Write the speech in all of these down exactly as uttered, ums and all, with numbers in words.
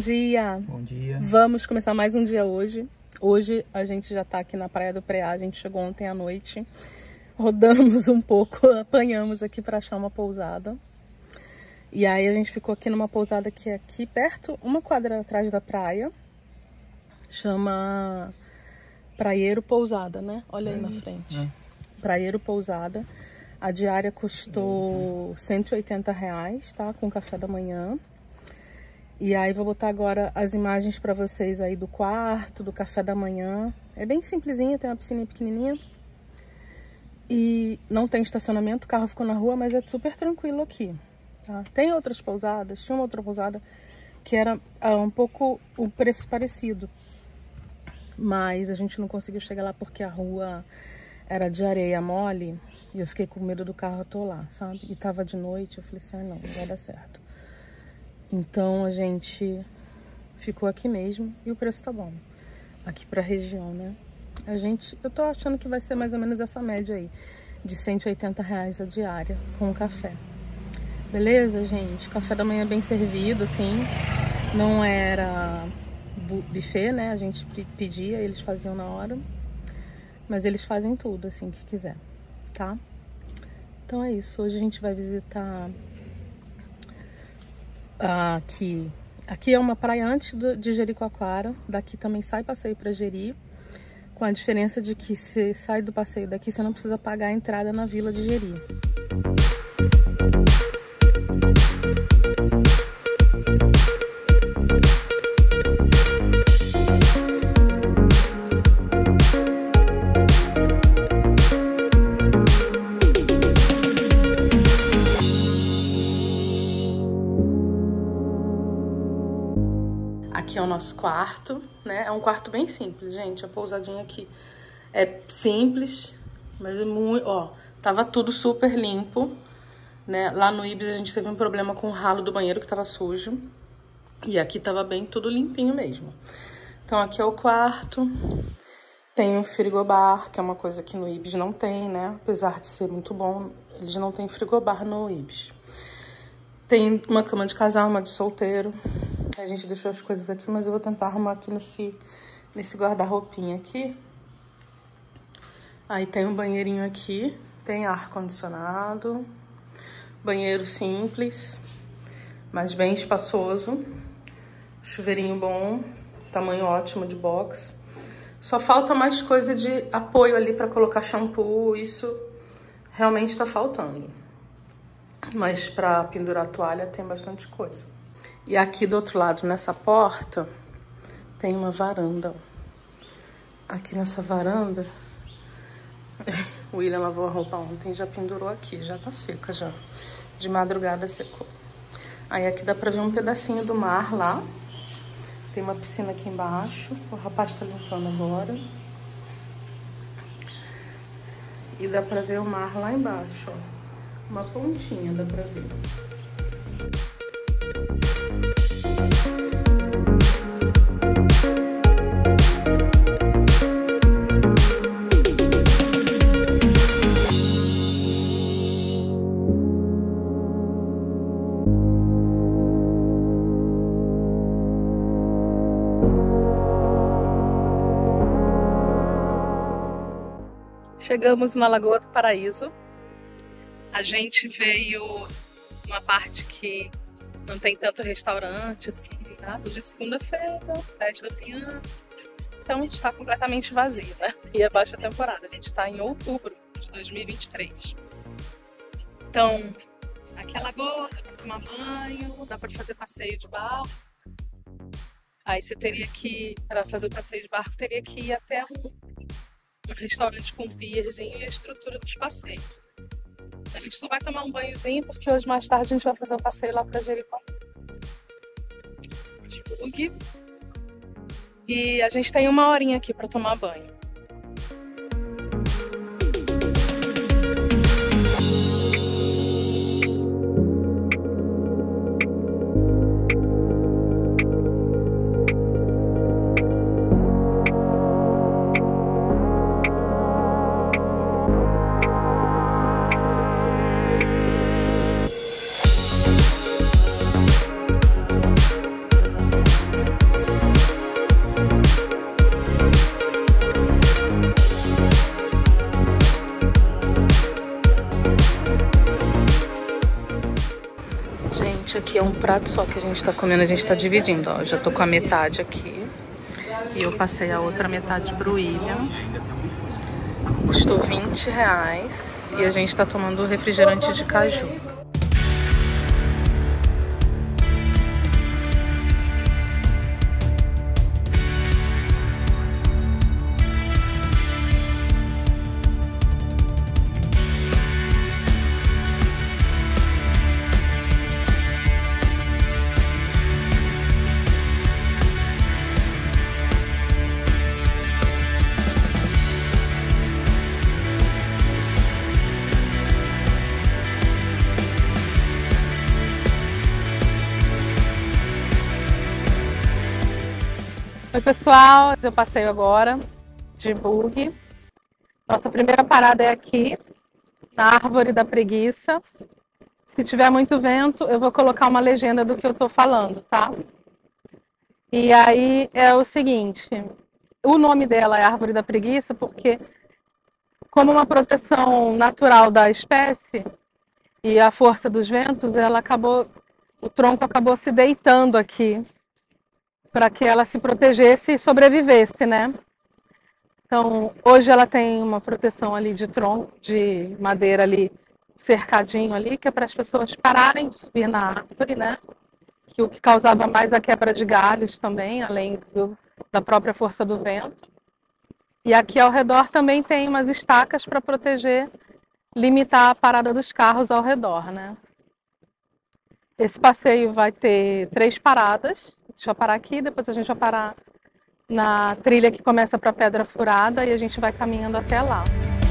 dia! Bom dia! Vamos começar mais um dia hoje. Hoje a gente já tá aqui na Praia do Preá, a gente chegou ontem à noite. Rodamos um pouco, apanhamos aqui para achar uma pousada. E aí a gente ficou aqui numa pousada que é aqui perto, uma quadra atrás da praia. Chama Praieiro Pousada, né? Olha aí na frente. É. Praieiro Pousada. A diária custou cento e oitenta reais, tá? Com café da manhã. E aí vou botar agora as imagens para vocês aí do quarto, do café da manhã. É bem simplesinha, tem uma piscina pequenininha. E não tem estacionamento, o carro ficou na rua, mas é super tranquilo aqui. Tá? Tem outras pousadas, tinha uma outra pousada que era uh, um pouco o preço parecido. Mas a gente não conseguiu chegar lá porque a rua era de areia mole. E eu fiquei com medo do carro atolar, sabe? E tava de noite, eu falei assim, ah, não, não vai dar certo. Então a gente ficou aqui mesmo e o preço tá bom. Aqui pra região, né? A gente, eu tô achando que vai ser mais ou menos essa média aí. De cento e oitenta reais a diária com o café. Beleza, gente? Café da manhã bem servido, assim. Não era buffet, né? A gente pedia, eles faziam na hora. Mas eles fazem tudo, assim, que quiser. Tá? Então é isso. Hoje a gente vai visitar aqui. Aqui é uma praia antes de Jericoacoara. Daqui também sai passeio para Jeri. Com a diferença de que se sai do passeio daqui, você não precisa pagar a entrada na vila de Jeri. Aqui é o nosso quarto, né? É um quarto bem simples, gente. A pousadinha aqui é simples, mas é muito... Ó, tava tudo super limpo, né? Lá no Ibis a gente teve um problema com o ralo do banheiro que tava sujo. E aqui tava bem tudo limpinho mesmo. Então aqui é o quarto. Tem um frigobar, que é uma coisa que no Ibis não tem, né? Apesar de ser muito bom, eles não têm frigobar no Ibis. Tem uma cama de casal, uma de solteiro. A gente deixou as coisas aqui, mas eu vou tentar arrumar aqui nesse, nesse guarda-roupinha aqui. Aí tem um banheirinho aqui, tem ar-condicionado, banheiro simples, mas bem espaçoso, chuveirinho bom, tamanho ótimo de box. Só falta mais coisa de apoio ali para colocar shampoo, isso realmente tá faltando. Mas para pendurar a toalha tem bastante coisa. E aqui do outro lado, nessa porta, tem uma varanda. Aqui nessa varanda, o William lavou a roupa ontem, já pendurou aqui, já tá seca já. De madrugada secou. Aí aqui dá pra ver um pedacinho do mar lá. Tem uma piscina aqui embaixo, o rapaz tá limpando agora. E dá pra ver o mar lá embaixo, ó. Uma pontinha dá pra ver. Chegamos na Lagoa do Paraíso. A gente veio numa parte que não tem tanto restaurante, assim, tá? Hoje é segunda-feira, dez da manhã. Então está completamente vazio, né? E é baixa temporada. A gente está em outubro de dois mil e vinte e três. Então, aqui é a lagoa, dá pra tomar banho, dá pra fazer passeio de barco. Aí você teria que, para fazer o passeio de barco, teria que ir até um, um restaurante com pierzinho e a estrutura dos passeios. A gente só vai tomar um banhozinho porque hoje mais tarde a gente vai fazer um passeio lá pra Jericoacoara. De bug. E a gente tem uma horinha aqui pra tomar banho. Gente, aqui é um prato só que a gente tá comendo, a gente tá dividindo, ó. Eu já tô com a metade aqui. E eu passei a outra metade pro William. Custou vinte reais. E a gente tá tomando refrigerante de caju. Oi pessoal, eu passeio agora de bug. Nossa primeira parada é aqui, na Árvore da Preguiça. Se tiver muito vento, eu vou colocar uma legenda do que eu tô falando, tá? E aí é o seguinte, o nome dela é Árvore da Preguiça porque, como uma proteção natural da espécie e a força dos ventos, ela acabou, o tronco acabou se deitando aqui, para que ela se protegesse e sobrevivesse, né? Então, hoje ela tem uma proteção ali de tronco, de madeira ali, cercadinho ali, que é para as pessoas pararem de subir na árvore, né? Que o que causava mais a quebra de galhos também, além do, da própria força do vento. E aqui ao redor também tem umas estacas para proteger, limitar a parada dos carros ao redor, né? Esse passeio vai ter três paradas. Deixa eu parar aqui, depois a gente vai parar na trilha que começa para Pedra Furada e a gente vai caminhando até lá.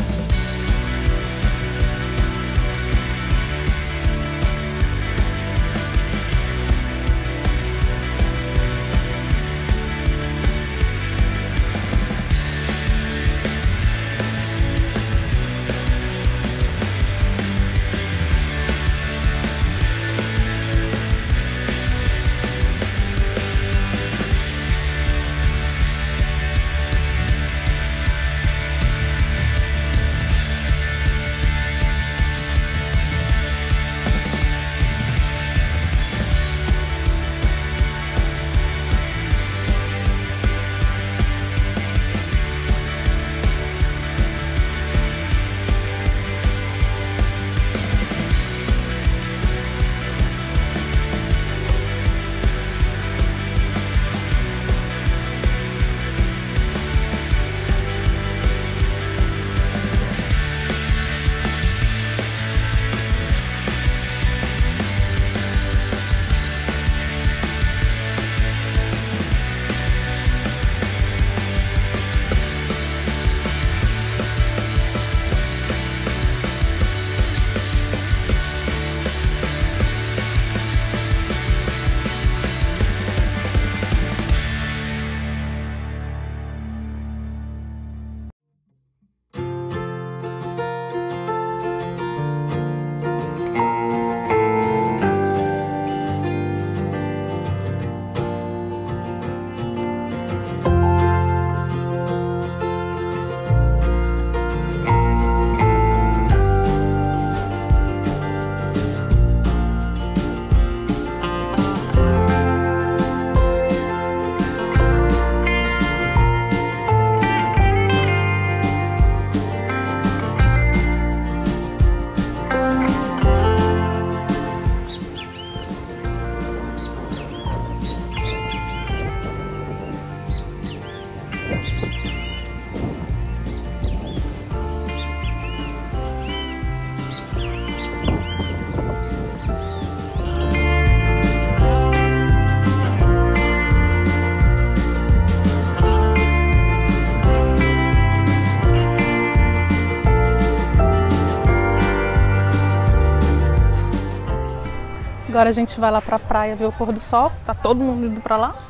Agora a gente vai lá pra praia ver o pôr do sol, tá todo mundo indo pra lá.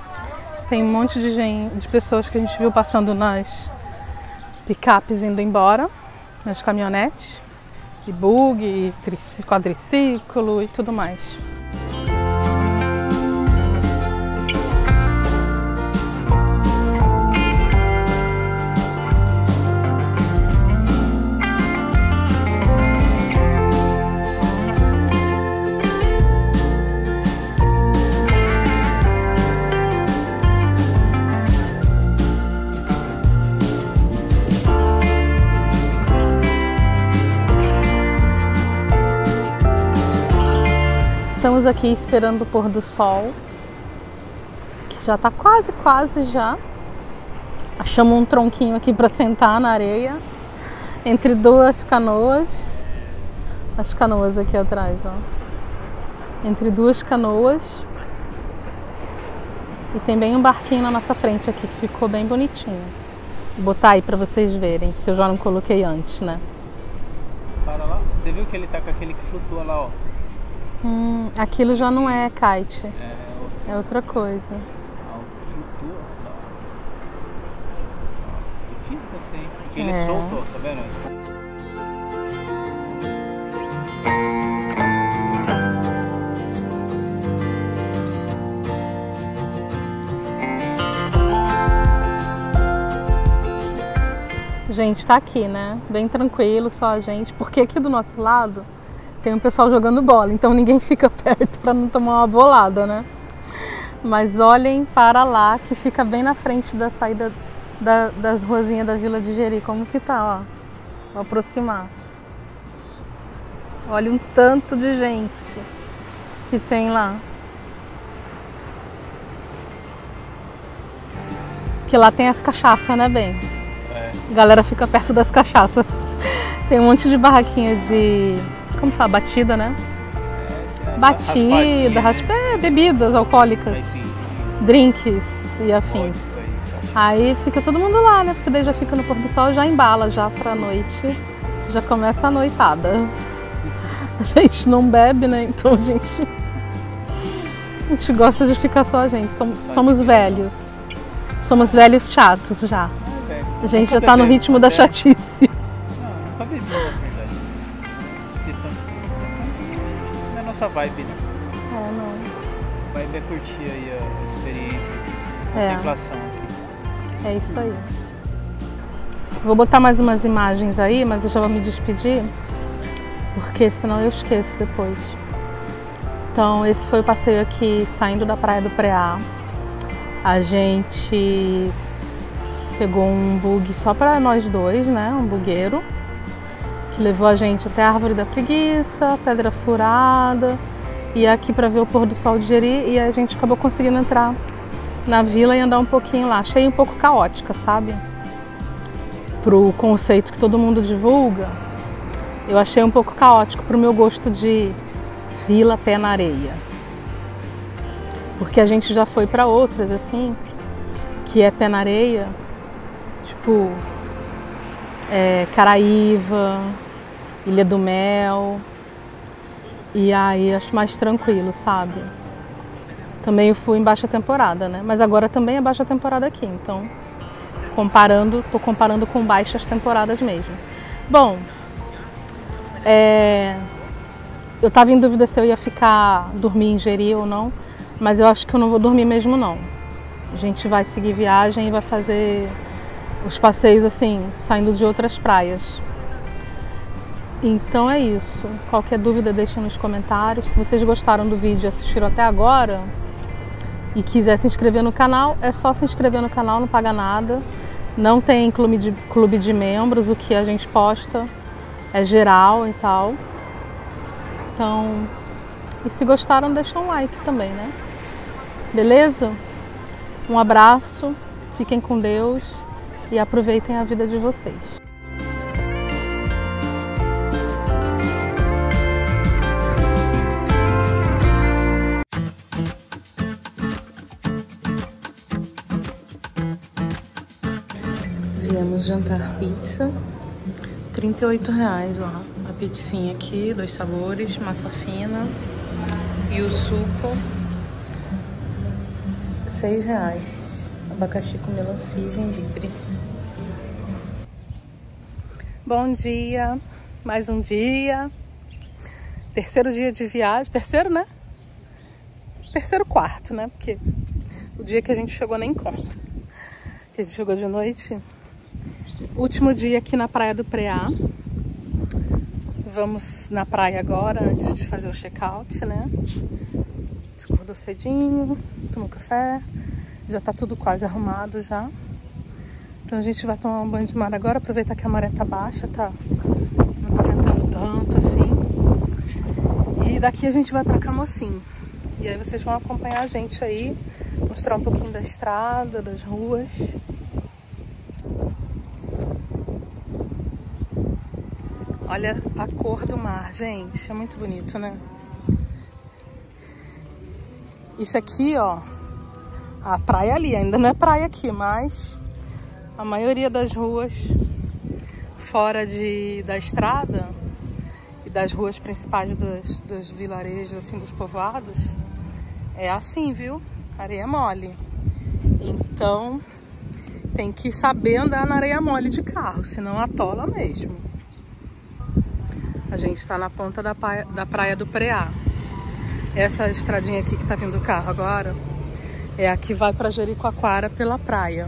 Tem um monte de gente, de pessoas que a gente viu passando nas picapes indo embora, nas caminhonetes, e bug, e quadriciclo e tudo mais. Estamos aqui esperando o pôr do sol, que já tá quase, quase já. Achamos um tronquinho aqui para sentar na areia, entre duas canoas. As canoas aqui atrás, ó. Entre duas canoas. E tem bem um barquinho na nossa frente aqui, que ficou bem bonitinho. Vou botar aí para vocês verem, se eu já não coloquei antes, né? Para lá, você viu que ele tá com aquele que flutua lá, ó. Hum, aquilo já não é kite, É, é outra coisa. ah, flutua. E fica assim, porque ele É. soltou, tá vendo? Gente, tá aqui, né? Bem tranquilo, só a gente. Porque aqui do nosso lado tem um pessoal jogando bola, então ninguém fica perto para não tomar uma bolada, né? Mas olhem para lá, que fica bem na frente da saída da, das ruazinhas da Vila de Jeri. Como que tá, ó? Vou aproximar. Olha um tanto de gente que tem lá. Que lá tem as cachaças, né, bem? É. A galera fica perto das cachaças. Tem um monte de barraquinha de... Como fala? Batida, né? É, Batida, raspa... é, bebidas alcoólicas, drinks e afins. Aí fica todo mundo lá, né? Porque daí já fica no pôr do sol, já embala já pra noite. Já começa a noitada. A gente não bebe, né? Então a gente... A gente gosta de ficar só a gente. Somos, somos velhos. Somos velhos chatos já. A gente já tá no ritmo da chatice. Não, nunca bebi, na verdade. Questão de... Não é nossa vibe, né? É, não. A vibe é curtir aí a experiência, a É. contemplação aqui. É isso aí. Vou botar mais umas imagens aí, mas eu já vou me despedir, porque senão eu esqueço depois. Então, esse foi o passeio aqui, saindo da Praia do Preá. A gente pegou um bug só para nós dois, né? Um bugueiro, que levou a gente até a Árvore da Preguiça, Pedra Furada, e aqui para ver o pôr do sol de Jeri, e a gente acabou conseguindo entrar na vila e andar um pouquinho lá. Achei um pouco caótica, sabe? Pro conceito que todo mundo divulga, eu achei um pouco caótico pro meu gosto de vila pé na areia. Porque a gente já foi para outras, assim, que é pé na areia, tipo é, Caraíva, Ilha do Mel, e aí acho mais tranquilo, sabe? Também eu fui em baixa temporada, né? Mas agora também é baixa temporada aqui, então comparando, tô comparando com baixas temporadas mesmo. Bom, é, eu tava em dúvida se eu ia ficar, dormir em Jeri ou não, mas eu acho que eu não vou dormir mesmo não. A gente vai seguir viagem e vai fazer os passeios assim, saindo de outras praias. Então é isso. Qualquer dúvida deixa nos comentários. Se vocês gostaram do vídeo e assistiram até agora e quiser se inscrever no canal, é só se inscrever no canal, não paga nada. Não tem clube de, clube de membros, o que a gente posta é geral e tal. Então, e se gostaram, deixa um like também, né? Beleza? Um abraço, fiquem com Deus e aproveitem a vida de vocês. Viemos jantar pizza, trinta e oito reais, ó. A pizzinha aqui, dois sabores, massa fina e o suco, seis reais. Abacaxi com melancia e gengibre. Bom dia, mais um dia. Terceiro dia de viagem, terceiro, né? Terceiro quarto, né? Porque o dia que a gente chegou nem conta. Que a gente chegou de noite. Último dia aqui na Praia do Preá. Vamos na praia agora, antes de fazer o check-out, né? Acordou cedinho, tomou café. Já tá tudo quase arrumado já. Então a gente vai tomar um banho de mar agora, aproveitar que a maré tá baixa, tá? Não tá ventando tanto assim. E daqui a gente vai pra Camocim. E aí vocês vão acompanhar a gente aí, mostrar um pouquinho da estrada, das ruas. Olha a cor do mar, gente. É muito bonito, né? Isso aqui, ó, a praia ali, ainda não é praia aqui, mas a maioria das ruas fora de, da estrada e das ruas principais dos, dos vilarejos, assim, dos povoados, é assim, viu? Areia mole. Então, tem que saber andar na areia mole de carro, senão atola mesmo. A gente está na ponta da praia, da praia do Preá. Essa estradinha aqui que tá vindo o carro agora é a que vai para Jericoacoara pela praia.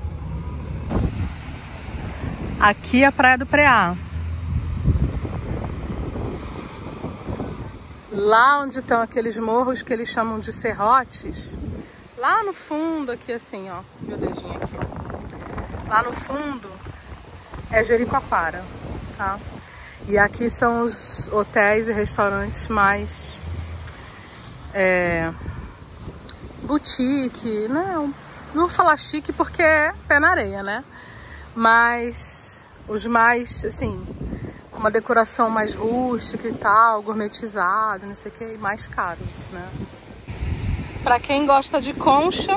Aqui é a praia do Preá. Lá onde estão aqueles morros que eles chamam de serrotes, lá no fundo aqui assim, ó, meu dedinho aqui. Lá no fundo é Jericoacoara, tá? E aqui são os hotéis e restaurantes mais é, boutique, não, não vou falar chique porque é pé na areia, né? Mas os mais, assim, com uma decoração mais rústica e tal, gourmetizado, não sei o que, mais caros, né? Pra quem gosta de concha,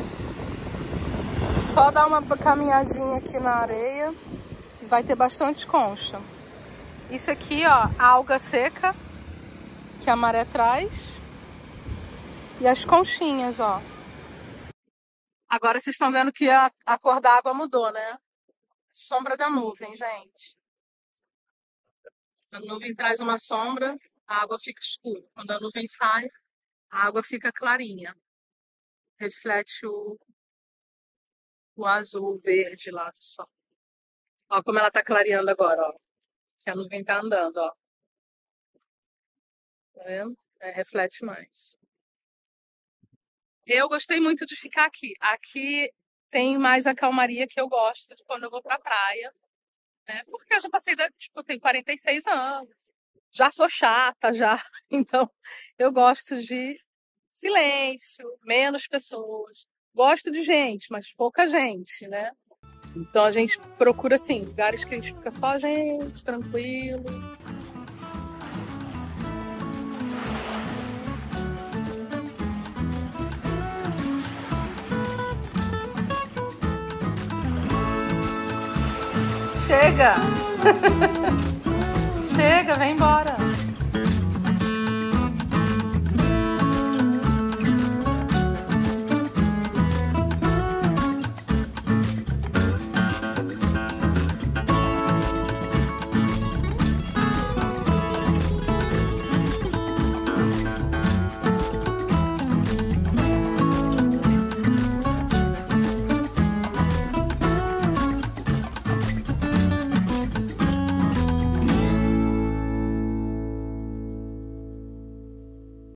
só dá uma caminhadinha aqui na areia e vai ter bastante concha. Isso aqui, ó, a alga seca que a maré traz e as conchinhas, ó. Agora vocês estão vendo que a, a cor da água mudou, né? Sombra da nuvem, gente. A nuvem traz uma sombra, a água fica escura. Quando a nuvem sai, a água fica clarinha. Reflete o, o azul, o verde lá do sol. Ó como ela tá clareando agora, ó. Que a nuvem tá andando, ó. Tá vendo? É, reflete mais. Eu gostei muito de ficar aqui. Aqui tem mais a calmaria que eu gosto de quando eu vou pra praia, né? Porque eu já passei, da, tipo, eu tenho quarenta e seis anos. Já sou chata, já. Então, eu gosto de silêncio, menos pessoas. Gosto de gente, mas pouca gente, né? Então a gente procura, assim, lugares que a gente fica só a gente, tranquilo. Chega! Chega, vem embora!